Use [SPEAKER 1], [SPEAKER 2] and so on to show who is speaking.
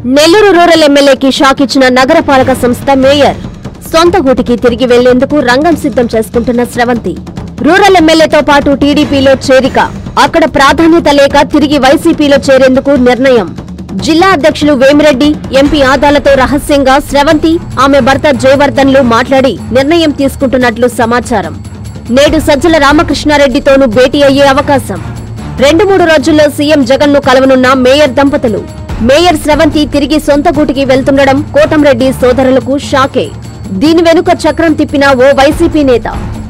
[SPEAKER 1] Nellore rural ఎమ్మెల్యేకి shock ఇచ్చిన నగరపాలక సంస్థ మేయర్. సొంత గూటికి తిరిగి వెళ్లేందుకు రంగం సిద్ధం చేసుకుంటున్న స్రవంతి. రూరల్ ఎమ్మెల్యేతో పాటు టీడీపీలో చేరిక, అక్కడ ప్రాధాన్యత లేక తిరిగి వైసీపీలో చేరేందుకు నిర్ణయం. జిల్లా అధ్యక్షులు వేమిరెడ్డి, ఎంపీ ఆదాలతో రహస్యంగా స్రవంతి, ఆమె భర్త జయవర్ధన్లు మాట్లాడి నిర్ణయం తీసుకుంటున్నట్లు సమాచారం. నేడు సజ్జల రామకృష్ణారెడ్డితోనూ భేటీ అయ్యే అవకాశం. 2-3 రోజుల్లో సీఎం జగన్ను కలవనున్న మేయర్ దంపతులు. మేయర్ స్రవంతి తిరిగి సొంత గూటికి వెళ్తుండడం కోటంరెడ్డి సోదరులకు షాకే. దీని వెనుక చక్రం తిప్పిన ఓ వైసీపీ నేత.